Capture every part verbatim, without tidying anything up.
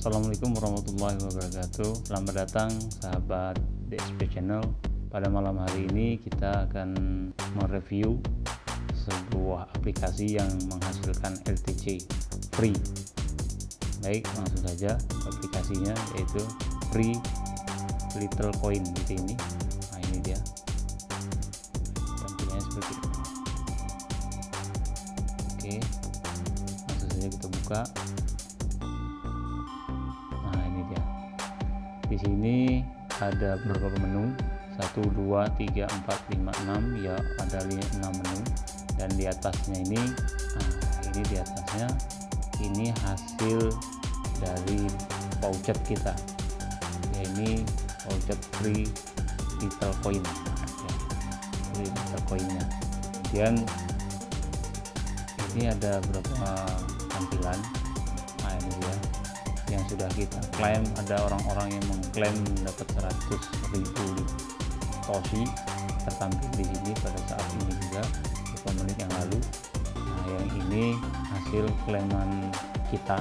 Assalamualaikum warahmatullahi wabarakatuh. Selamat datang sahabat D S P Channel. Pada malam hari ini kita akan mereview sebuah aplikasi yang menghasilkan L T C free. Baik, langsung saja aplikasinya, yaitu Free Little Coin gitu ini. Nah, ini dia tampilannya seperti ini. Oke, langsung saja kita buka. Di sini ada beberapa menu, satu, dua, tiga, empat, lima, enam, ya ada enam menu. Dan di atasnya ini, nah ini di atasnya ini hasil dari voucher kita, ya ini voucher free little coin, ya, free little coinnya. Kemudian ini ada beberapa tampilan. Nah ini dia yang sudah kita klaim. Ada orang-orang yang mengklaim dapat seratus ribu tosi, tertampil di sini pada saat ini juga beberapa menit yang lalu. Nah yang ini hasil klaiman kita,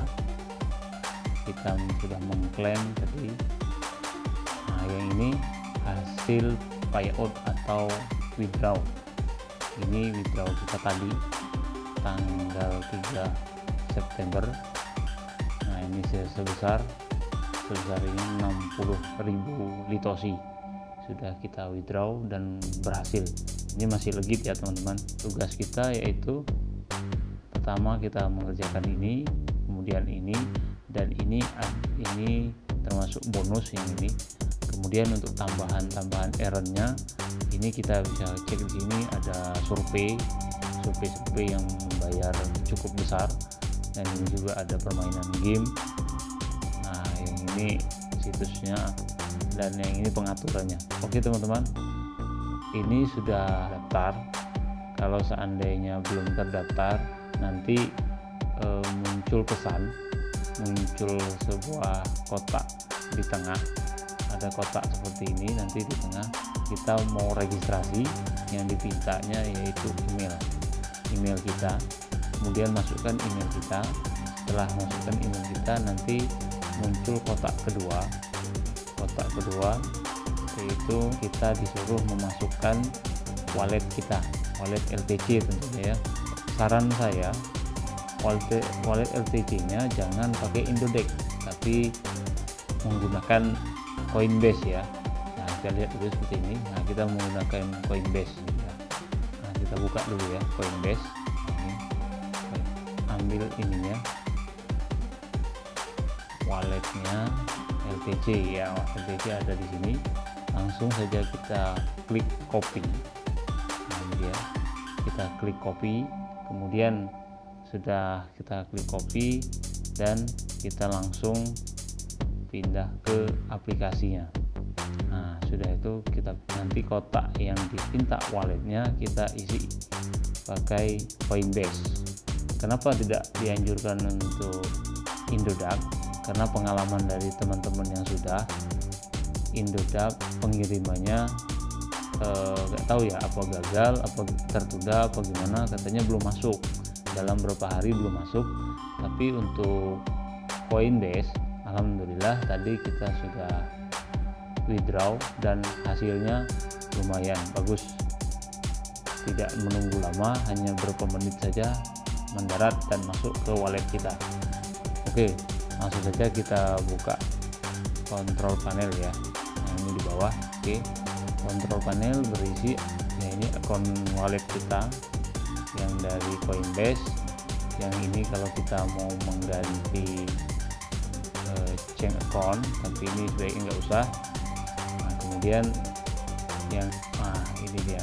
kita sudah mengklaim tadi. Nah yang ini hasil payout atau withdraw, ini withdraw kita tadi tanggal tiga September. Nah ini sebesar sebesar ini enam puluh ribu litosi sudah kita withdraw dan berhasil. Ini masih legit ya teman-teman. Tugas kita yaitu pertama kita mengerjakan ini, kemudian ini, dan ini ini termasuk bonus yang ini. Kemudian untuk tambahan-tambahan errornya ini kita bisa cek di sini, ada survei survei-survei yang membayar cukup besar. Dan ini juga ada permainan game. Nah yang ini situsnya, dan yang ini pengaturannya. Oke teman-teman, ini sudah daftar. Kalau seandainya belum terdaftar, nanti e, muncul pesan, muncul sebuah kotak di tengah, ada kotak seperti ini. Nanti di tengah kita mau registrasi, yang dipintanya yaitu email email kita. Kemudian masukkan email kita. Setelah masukkan email kita, nanti muncul kotak kedua kotak kedua yaitu kita disuruh memasukkan wallet kita, wallet L T C tentunya ya. Saran saya, wallet, wallet L T C nya jangan pakai Indodex, tapi menggunakan Coinbase ya. Nah kita lihat dulu seperti ini. Nah kita menggunakan Coinbase ya. Nah kita buka dulu ya Coinbase. Ambil ininya, walletnya L T C ya, L T C ada di sini. Langsung saja kita klik copy. Nah ini dia, kita klik copy. Kemudian sudah kita klik copy dan kita langsung pindah ke aplikasinya. Nah sudah itu kita nanti kotak yang dipinta walletnya kita isi pakai Coinbase. Kenapa tidak dianjurkan untuk Indodax? Karena pengalaman dari teman-teman yang sudah Indodax pengirimannya eh, gak tahu ya, apa gagal, apa tertunda, apa gimana, katanya belum masuk, dalam beberapa hari belum masuk. Tapi untuk Coinbase, alhamdulillah tadi kita sudah withdraw dan hasilnya lumayan bagus, tidak menunggu lama, hanya beberapa menit saja mendarat dan masuk ke wallet kita. Oke, langsung saja kita buka kontrol panel ya. Nah ini di bawah. Oke, kontrol panel berisi ya, ini akun wallet kita yang dari Coinbase. Yang ini kalau kita mau mengganti uh, change account, tapi ini sebaiknya nggak usah. Nah kemudian yang ah ini dia,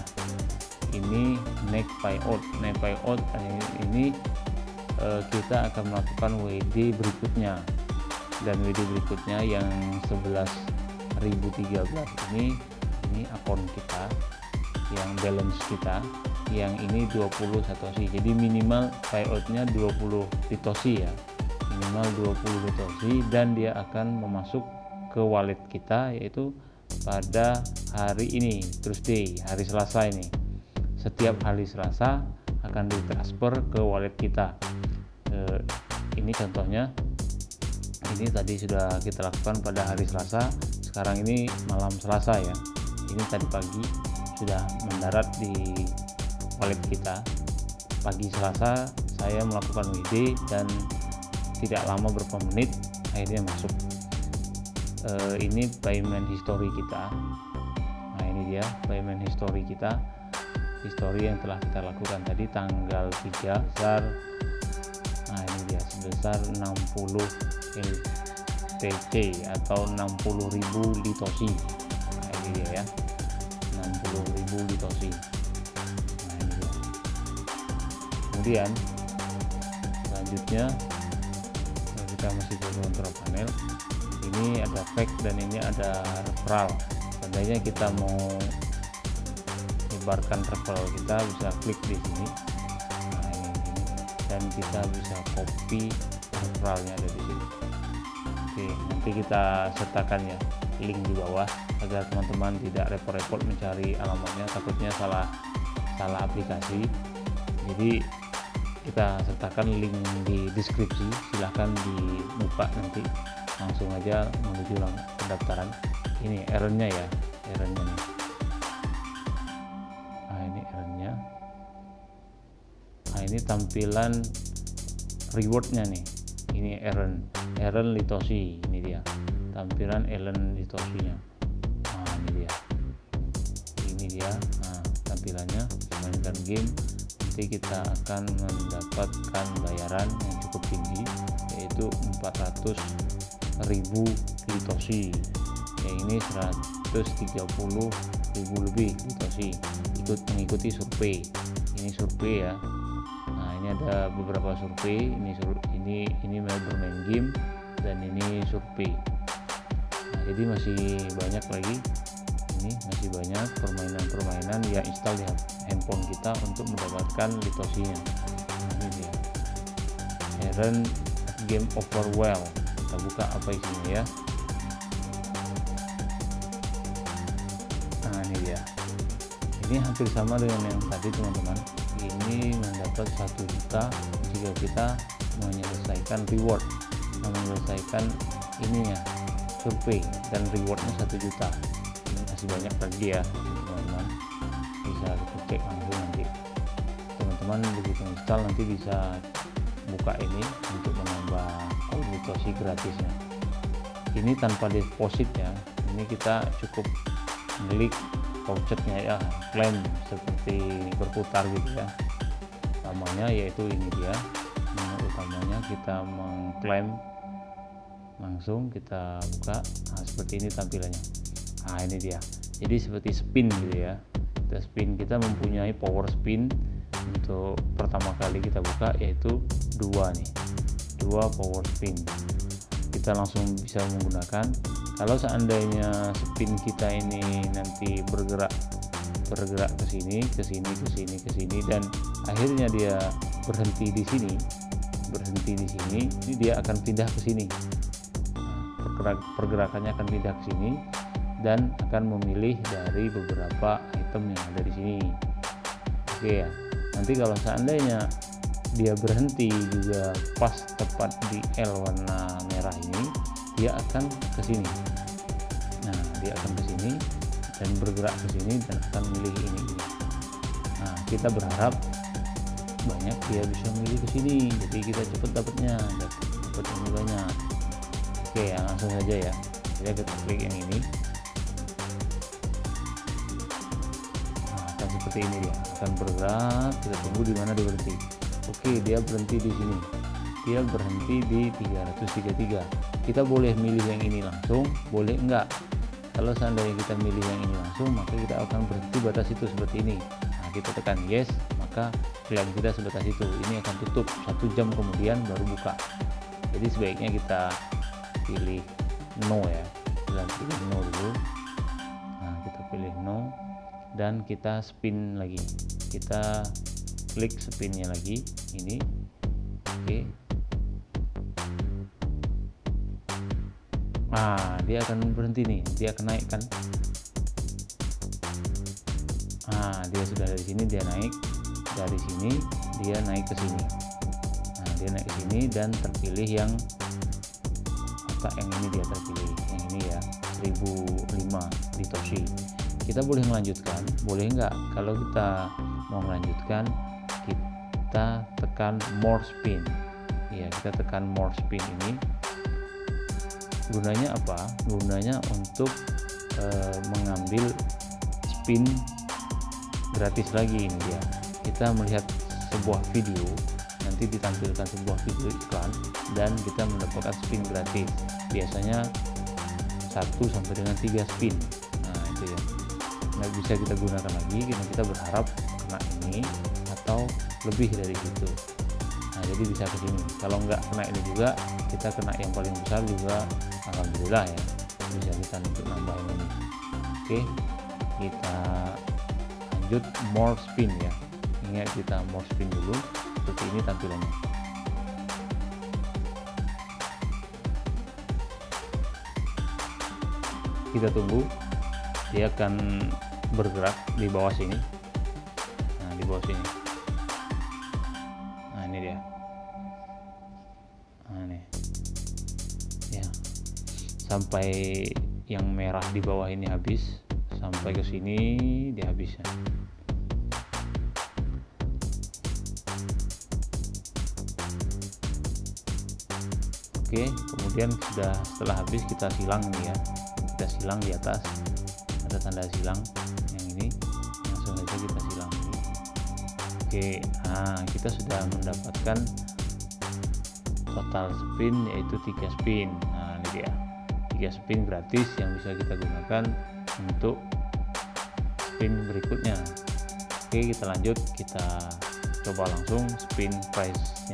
ini next payout. Next payout ini eh, kita akan melakukan W D berikutnya, dan W D berikutnya yang sebelas ribu tiga belas ini ini akun kita, yang balance kita, yang ini dua puluh satoshi. Jadi minimal payoutnya dua puluh litosi ya, minimal dua puluh litosi, dan dia akan memasuk ke wallet kita yaitu pada hari ini, Tuesday, hari Selasa ini. Setiap hari Selasa akan ditransfer ke wallet kita. E, ini contohnya ini tadi sudah kita lakukan pada hari Selasa, sekarang ini malam Selasa ya. Ini tadi pagi sudah mendarat di wallet kita. Pagi Selasa saya melakukan W D dan tidak lama beberapa menit akhirnya masuk. E, ini payment history kita. Nah ini dia payment history kita, history yang telah kita lakukan tadi tanggal tiga sebesar, nah ini dia sebesar enam puluh L T C atau enam puluh ribu litosi. Nah ini dia ya, enam puluh ribu litosi. Nah ini dia. Kemudian selanjutnya kita masih ke kontrol panel. Ini ada fact dan ini ada referral. Seandainya kita mau menyebarkan referral, kita bisa klik di sini. Nah ini, ini. Dan kita bisa copy referralnya ada di sini. Oke, nanti kita sertakan ya link di bawah agar teman-teman tidak repot-repot mencari alamatnya, takutnya salah salah aplikasi. Jadi kita sertakan link di deskripsi, silahkan dibuka nanti langsung aja menuju pendaftaran. Ini errornya ya, errornya nih. Nah ini errornya. Nah ini tampilan rewardnya nih. Ini Eren, Eren Litosi, ini dia tampilan Eren Litosinya. Nah ini dia, ini dia. Nah tampilannya mainkan game. Nanti kita akan mendapatkan bayaran yang cukup tinggi, yaitu empat ratus ribu litosi. Yang ini seratus tiga puluh ribu lebih litosi. Ikut mengikuti survei. Ini survei ya. Nah ini ada beberapa survei. Ini sur ini ini bermain game dan ini survei. Nah, jadi masih banyak lagi. Ini masih banyak permainan-permainan yang install di handphone kita untuk mendapatkan litosinya. Ini dia Eren Game Overwhelm. Kita buka apa isinya ya. Nah ini dia, ini hampir sama dengan yang tadi teman-teman. Ini mendapat satu juta jika kita menyelesaikan reward, menyelesaikan ininya survei, dan rewardnya satu juta. Masih banyak lagi ya teman-teman, bisa kita cek langsung nanti. Teman-teman begitu install nanti bisa buka ini untuk menambah litosi gratisnya. Ini tanpa deposit ya, ini kita cukup klik vouchernya ya, klaim seperti berputar gitu ya. Utamanya yaitu ini dia, menu utamanya kita mengklaim langsung, kita buka. Nah seperti ini tampilannya. Nah ini dia, jadi seperti spin gitu ya. Kita spin, kita mempunyai power spin untuk pertama kali kita buka yaitu dua nih, dua power spin. Kita langsung bisa menggunakan. Kalau seandainya spin kita ini nanti bergerak bergerak ke sini, ke sini, ke sini, ke sini, dan akhirnya dia berhenti di sini, berhenti di sini, ini dia akan pindah ke sini. Pergerak, pergerakannya akan pindah ke sini dan akan memilih dari beberapa item yang ada di sini. Oke ya. Nanti kalau seandainya dia berhenti juga pas tepat di L warna merah ini, dia akan ke sini. Nah, dia akan ke sini dan bergerak ke sini dan akan memilih ini, ini. Nah, kita berharap banyak dia bisa memilih ke sini. Jadi kita cepat dapatnya, dapat ini banyak. Oke ya, langsung saja ya. Jadi kita klik yang ini. Nah, akan seperti ini dia, akan bergerak. Kita tunggu di mana dia berhenti. Oke, dia berhenti di sini. Dia berhenti di tiga ratus tiga puluh tiga. Kita boleh milih yang ini langsung, boleh enggak. Kalau seandainya kita milih yang ini langsung, maka kita akan berhenti batas itu seperti ini. Nah, kita tekan yes, maka klaim kita sebatas itu. Ini akan tutup satu jam kemudian baru buka. Jadi sebaiknya kita pilih no ya. Kita pilih no dulu. Nah, kita pilih no dan kita spin lagi. Kita klik spinnya lagi ini. Oke. Nah, dia akan berhenti nih, dia akan naik kan. Nah, dia sudah dari sini, dia naik dari sini, dia naik ke sini. Nah, dia naik ke sini dan terpilih yang suka yang ini dia terpilih, yang ini ya seribu lima di Toshi. Kita boleh melanjutkan, boleh nggak? Kalau kita mau melanjutkan, kita tekan more spin ya, kita tekan more spin. Ini gunanya apa? Gunanya untuk e, mengambil spin gratis lagi. Ini dia, kita melihat sebuah video, nanti ditampilkan sebuah video iklan dan kita mendapatkan spin gratis, biasanya satu sampai dengan tiga spin. Nah itu ya, nah, bisa kita gunakan lagi, kita, kita berharap kena ini atau lebih dari itu. Nah jadi bisa ke sini. Kalau nggak kena ini juga, kita kena yang paling besar juga, alhamdulillah ya, bisa kita untuk nambahin ini. Oke, kita lanjut more spin ya. Ingat, kita more spin dulu, seperti ini tampilannya. Kita tunggu, dia akan bergerak di bawah sini. Nah di bawah sini, nah ini dia, nah ini ya, sampai yang merah di bawah ini habis, sampai ke sini dia habisnya. Oke, kemudian sudah setelah habis kita silang nih ya, kita silang di atas ada tanda silang yang ini, langsung saja kita silang ini. Oke, nah kita sudah mendapatkan total spin yaitu tiga spin. Nah ini dia, tiga spin gratis yang bisa kita gunakan untuk spin berikutnya. Oke, kita lanjut, kita coba langsung spin price nya.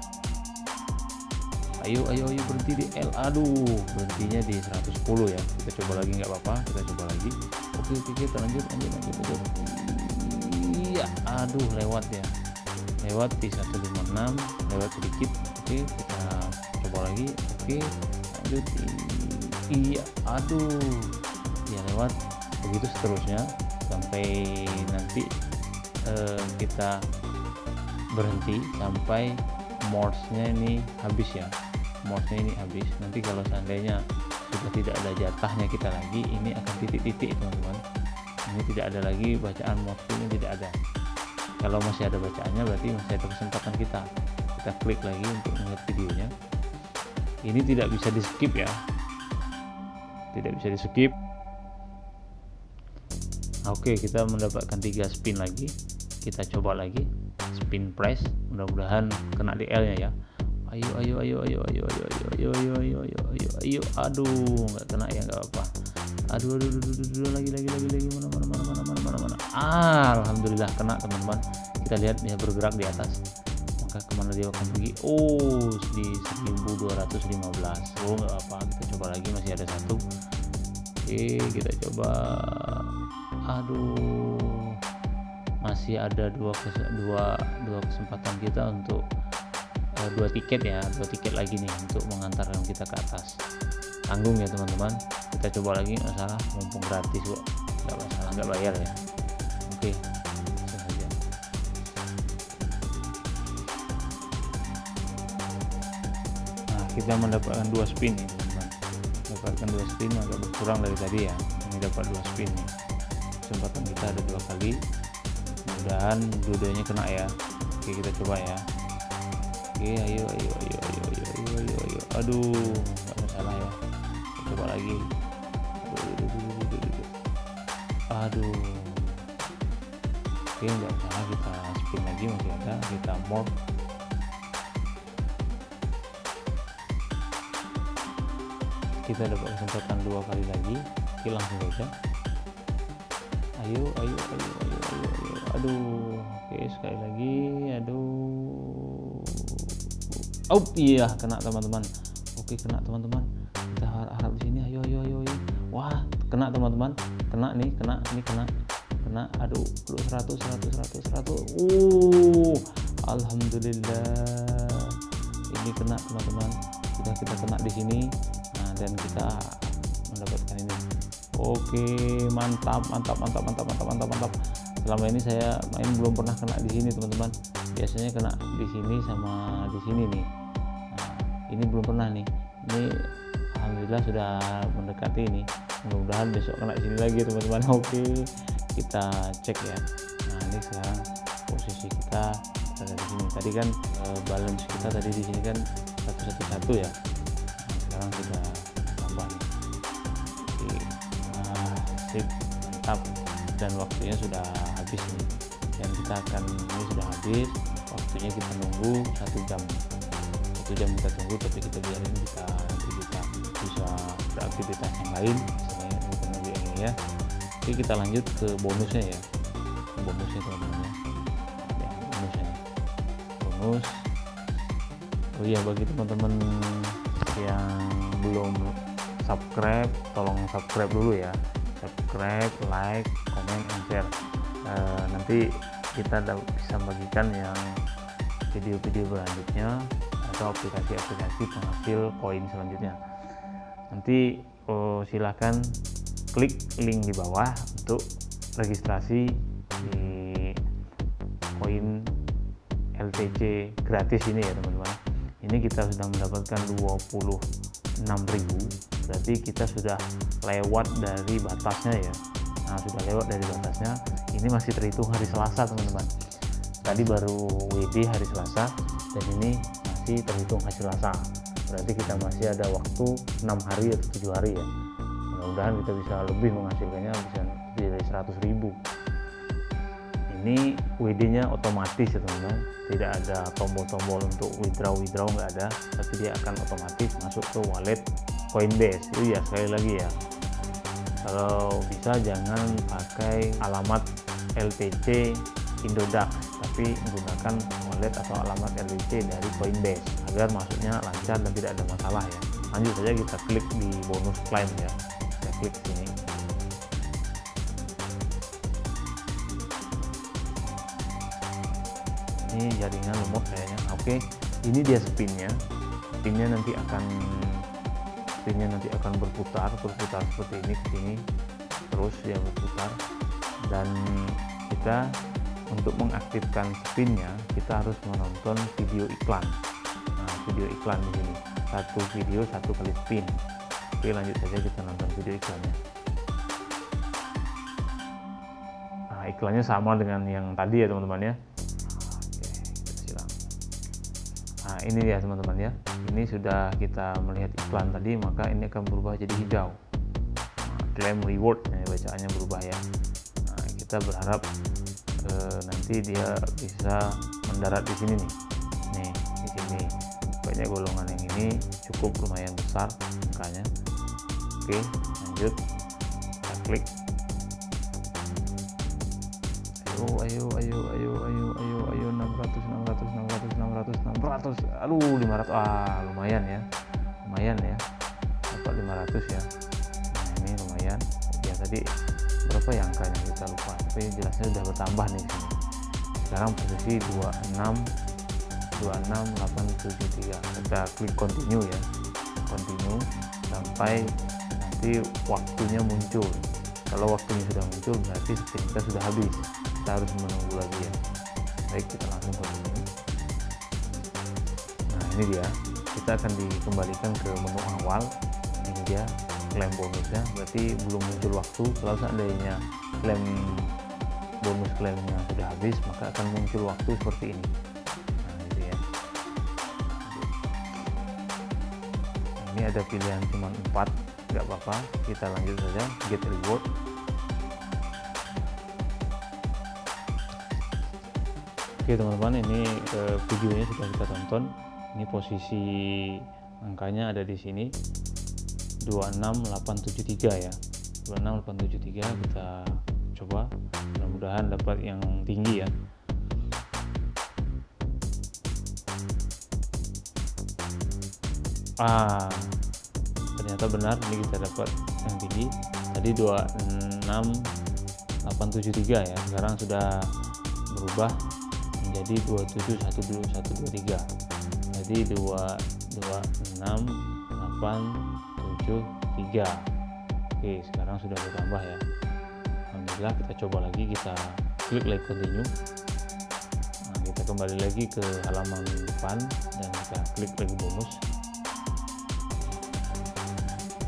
Ayo ayo ayo berhenti di L, aduh berhentinya di seratus sepuluh ya. Kita coba lagi, nggak apa-apa, kita coba lagi. Oke oke kita lanjut lanjut lanjut lanjut. Iya, aduh lewat ya, lewat di seratus lima puluh enam, lewat sedikit. Oke kita coba lagi. Oke lanjut. Iya, aduh ya lewat, begitu seterusnya sampai nanti eh, kita berhenti sampai morse-nya ini habis ya. Morse-nya ini habis. Nanti kalau seandainya sudah tidak ada jatahnya kita lagi, ini akan titik-titik teman-teman. Ini tidak ada lagi bacaan morse, ini tidak ada. Kalau masih ada bacaannya berarti masih ada kesempatan kita. Kita klik lagi untuk melihat videonya. Ini tidak bisa di skip ya, tidak bisa di skip. Oke, kita mendapatkan tiga spin lagi. Kita coba lagi spin price, mudah-mudahan kena di L nya ya. Ayo ayo ayo ayo ayo ayo ayo ayo ayo ayo ayo ayo ayo aduh nggak kena ya, nggak apa-apa. Aduh aduh aduh aduh, aduh lagi lagi lagi lagi mana mana mana mana mana mana mana ah, alhamdulillah kena teman-teman. Kita lihat dia bergerak di atas, maka kemana dia akan pergi? Oh di seribu dua ratus lima belas. Oh nggak apa, kita coba lagi, masih ada satu. Oke kita coba. Aduh masih ada dua dua dua kesempatan kita untuk uh, dua tiket ya, dua tiket lagi nih untuk mengantarkan kita ke atas. Tanggung ya teman-teman, kita coba lagi, nggak salah, mumpung gratis kok, nggak masalah, nggak bayar ya. Oke langsung aja. Nah kita mendapatkan dua spin nih teman-teman, mendapatkan dua spin agak berkurang dari tadi ya. Ini dapat dua spin nih, kesempatan kita ada dua kali, mudah-mudahan dua-duanya kena ya. Oke kita coba ya. Oke ayo ayo ayo ayo ayo ayo ayo ayo aduh nggak masalah ya, kita coba lagi. Aduh, aduh, aduh, aduh, aduh. Aduh oke nggak salah, kita spin lagi, masih ada, kita more. Kita dapat kesempatan dua kali lagi. Oke langsung saja. Ayo ayo ayo ayo ayo ayo aduh. Oke sekali lagi, aduh. Oh iya kena teman-teman. Oke kena teman-teman, kita harap di sini. Ayo ayo ayo ayo. Wah kena teman-teman, kena nih, kena ini kena kena aduh seratus seratus seratus seratus. Uh alhamdulillah ini kena teman-teman, sudah kita kena di sini. Nah dan kita mendapatkan ini. Oke mantap mantap mantap mantap mantap mantap mantap. Selama ini saya main belum pernah kena di sini teman-teman, biasanya kena di sini sama di sini nih. Nah, ini belum pernah nih. Ini alhamdulillah sudah mendekati ini, mudah-mudahan besok kena sini lagi teman-teman. Oke, kita cek ya. Nah ini sekarang posisi kita ada di sini. Tadi kan e, balance kita tadi di sini kan satu satu satu ya. Nah, sekarang sudah tambah nih. Oke, nah, sip, mantap. Dan waktunya sudah habis nih. Dan kita akan ini sudah habis. Waktunya kita nunggu satu jam. Satu jam kita tunggu, tapi kita biarin kita nanti kita bisa beraktivitas yang lain. Misalnya kita nunggu yang ini ya. Oke, kita lanjut ke bonusnya ya. Bonusnya teman-teman ya. Bonusnya. Bonus. Oh iya, bagi teman-teman yang belum subscribe, tolong subscribe dulu ya. Subscribe, like, comment, and share. Uh, nanti kita bisa bagikan yang video-video berlanjutnya atau aplikasi-aplikasi penghasil koin selanjutnya. Nanti oh, silakan klik link di bawah untuk registrasi di koin L T C gratis ini ya teman-teman. Ini kita sudah mendapatkan dua puluh enam ribu, berarti kita sudah lewat dari batasnya ya. Nah sudah lewat dari batasnya, ini masih terhitung hari Selasa teman-teman. Tadi baru W D hari Selasa dan ini masih terhitung hari Selasa, berarti kita masih ada waktu enam hari atau tujuh hari ya. Mudah-mudahan kita bisa lebih menghasilkannya, bisa lebih dari seratus ribu. Ini W D nya otomatis ya teman-teman, tidak ada tombol-tombol untuk withdraw withdraw nggak ada, tapi dia akan otomatis masuk ke wallet Coinbase. Itu ya sekali lagi ya, kalau bisa jangan pakai alamat L T C Indodax, tapi menggunakan wallet atau alamat L T C dari Coinbase agar masuknya lancar dan tidak ada masalah ya. Lanjut saja, kita klik di bonus claim ya. Kita klik sini. Ini jaringan lemot kayaknya. Oke, ini dia spinnya. Spinnya nanti akan spinnya nanti akan berputar, berputar seperti ini ke sini. Terus dia berputar, dan kita untuk mengaktifkan spinnya kita harus menonton video iklan. Nah, video iklan di sini. Satu video satu kali spin. Oke, lanjut saja kita nonton video iklannya. Nah, iklannya sama dengan yang tadi ya teman-teman ya. Nah ini dia teman-teman ya, ini sudah kita melihat iklan tadi, maka ini akan berubah jadi hijau. Nah, claim reward ya, bacaannya berubah ya. Nah, kita berharap eh, nanti dia bisa mendarat di sini nih, nih di sini. Banyak golongan yang ini cukup lumayan besar angkanya. Oke, lanjut, kita klik. Ayo, ayo, ayo, ayo, ayo, ayo, ayo, enam ratus, enam ratus, enam ratus, enam ratus, enam ratus, aduh, lima ratus, ah, lumayan ya, lumayan ya, dapat lima ratus ya. Nah, ini lumayan. Ya tadi berapa ya angkanya kita lupa, tapi jelasnya sudah bertambah nih sini. Sekarang posisi dua puluh enam, dua puluh enam, delapan tujuh tiga. Kita klik continue ya, continue sampai nanti waktunya muncul. Kalau waktunya sudah muncul berarti spin kita sudah habis, kita harus menunggu lagi ya. Baik, kita langsung continue. Nah ini dia, kita akan dikembalikan ke menu awal. Ini dia klaim bonusnya, berarti belum muncul waktu. Kalau seandainya klaim bonus klaimnya sudah habis, maka akan muncul waktu seperti ini. Nah ini ya. Ini ada pilihan cuma empat, nggak apa-apa, kita lanjut saja get reward. Oke teman-teman, ini eh, videonya sudah kita tonton. Ini posisi angkanya ada di sini dua puluh enam delapan tujuh tiga ya, dua puluh enam delapan tujuh tiga. Kita coba, mudah-mudahan dapat yang tinggi ya. Ah, ternyata benar, ini kita dapat yang tinggi. Tadi dua puluh enam delapan tujuh tiga ya, sekarang sudah berubah menjadi dua puluh tujuh satu dua tiga. Jadi dua puluh enam delapan tujuh tiga. Oke, sekarang sudah bertambah ya. Alhamdulillah, kita coba lagi, kita klik like continue. Nah, kita kembali lagi ke halaman depan dan kita klik lagi bonus.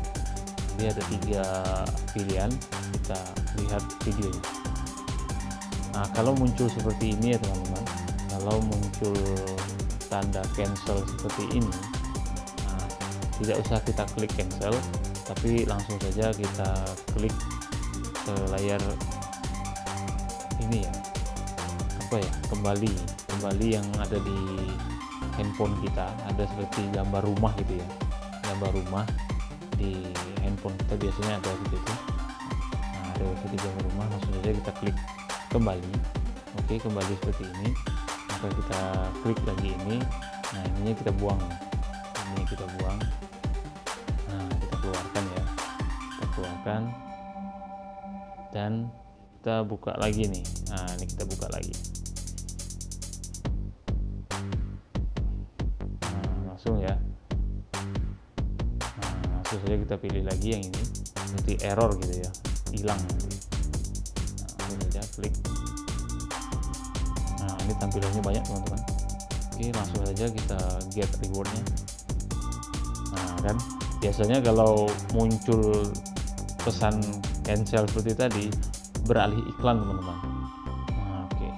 Jadi ada tiga pilihan, kita lihat videonya. Nah, kalau muncul seperti ini ya teman-teman, kalau muncul tanda cancel seperti ini, nah, tidak usah kita klik cancel, tapi langsung saja kita klik ke layar ini ya, apa ya, kembali kembali yang ada di handphone kita. Ada seperti gambar rumah gitu ya, gambar rumah di handphone kita biasanya ada seperti itu. Nah, ada seperti gambar rumah, langsung saja kita klik kembali. Oke, kembali seperti ini, maka kita klik lagi ini. Nah, ininya kita buang, ini kita buang. Nah, kita keluarkan ya, kita keluarkan dan kita buka lagi nih. Nah, ini kita buka lagi. Nah, langsung ya. Nah, langsung saja kita pilih lagi yang ini, seperti error gitu ya, hilang nanti. Nah, langsung saja klik. Nah, ini tampilannya banyak teman-teman. Oke, langsung saja kita get rewardnya. Nah, kan biasanya kalau muncul pesan cancel seperti tadi, beralih iklan teman-teman. Nah, oke.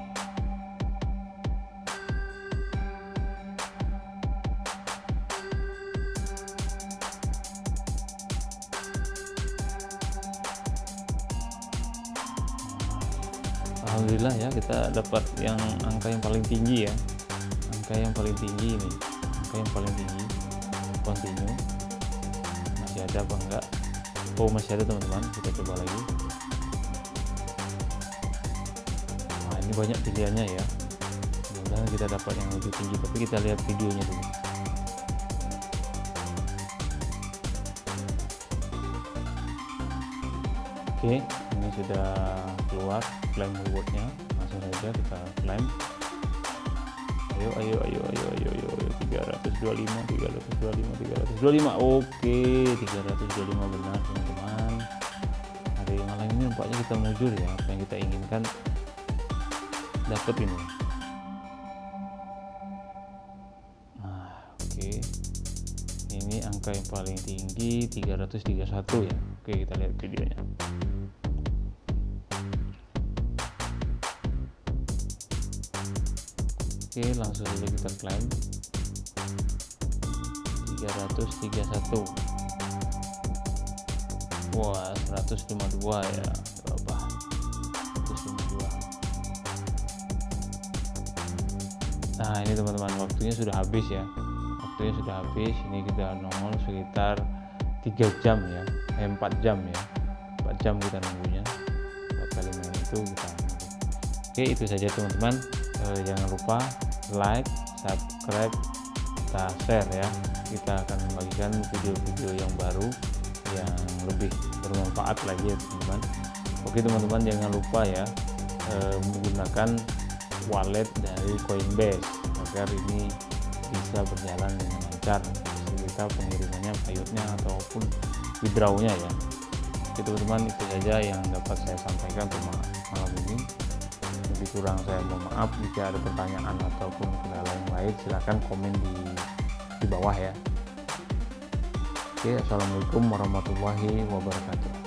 Alhamdulillah ya, kita dapat yang angka yang paling tinggi ya, angka yang paling tinggi ini, angka yang paling tinggi. Continue. Masih ada apa enggak? Oh, masih ada teman-teman. Kita coba lagi. Nah, ini banyak pilihannya ya. Mudah-mudahan kita dapat yang lebih tinggi, tapi kita lihat videonya dulu. Oke, ini sudah keluar claim rewardnya. Langsung saja kita claim. Ayo, ayo, ayo, ayo, ayo, ayo, ayo. tiga ratus dua puluh lima, tiga ratus dua puluh lima, tiga ratus dua puluh lima. Oke, tiga ratus dua puluh lima benar teman-teman. Hari malam ini nampaknya kita mujur ya, apa yang kita inginkan dapat ini. Nah, oke. Ini angka yang paling tinggi tiga ratus tiga puluh satu ya. Oke, kita lihat videonya. Oke, langsung saja kita klaim tiga ratus tiga puluh satu. Wah, seratus lima puluh dua ya, berapa? seratus lima puluh dua. Nah, ini teman-teman, waktunya sudah habis ya. Waktunya sudah habis. Ini kita nongol sekitar tiga jam ya, eh, empat jam ya. empat jam kita nunggunya. empat kali main itu kita nunggu. Oke, itu saja teman-teman. Eh, jangan lupa like, subscribe, kita share ya. Kita akan membagikan video-video yang baru yang lebih bermanfaat lagi ya teman-teman. Oke teman-teman, jangan lupa ya eh, menggunakan wallet dari Coinbase agar ini bisa berjalan dengan lancar. Kita pengirimannya, payutnya ataupun withdrawnya ya. Oke teman-teman, itu saja yang dapat saya sampaikan untuk malam ini. Lebih kurang saya mohon maaf. Jika ada pertanyaan ataupun kendala yang lain, silahkan komen di di bawah ya. Oke, assalamualaikum warahmatullahi wabarakatuh.